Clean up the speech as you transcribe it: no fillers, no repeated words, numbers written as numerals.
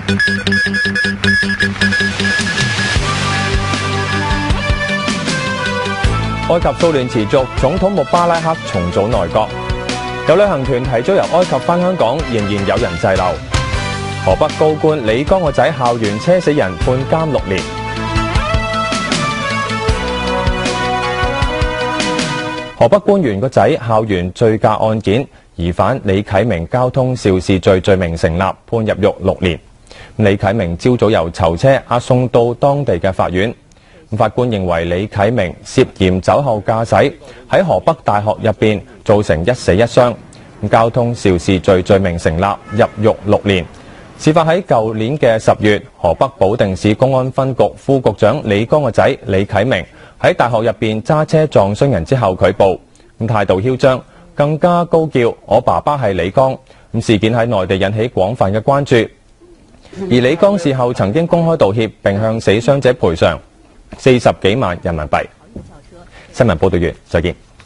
埃及騷亂持續，總統穆巴拉克重組內閣。有旅行團提早由埃及返香港，仍然有人滯留。河北高官李剛個仔校園車死人判監6年。河北官員個仔校園醉駕案件，疑犯李啟明交通肇事罪名成立，判入獄6年。李啟明朝早由囚車押送到當地嘅法院。法官認為李啟明涉嫌酒後駕駛，喺河北大學入邊造成1死1傷，交通肇事罪名成立，入獄6年。事發喺舊年嘅10月，河北保定市公安分局副局長李剛個仔李啟明喺大學入邊揸車撞傷人之後拒捕，態度囂張，更加高叫我爸爸係李剛。事件喺內地引起廣泛嘅關注，而李剛事後曾經公開道歉，並向死傷者賠償40幾萬人民幣。新聞報道完，再見。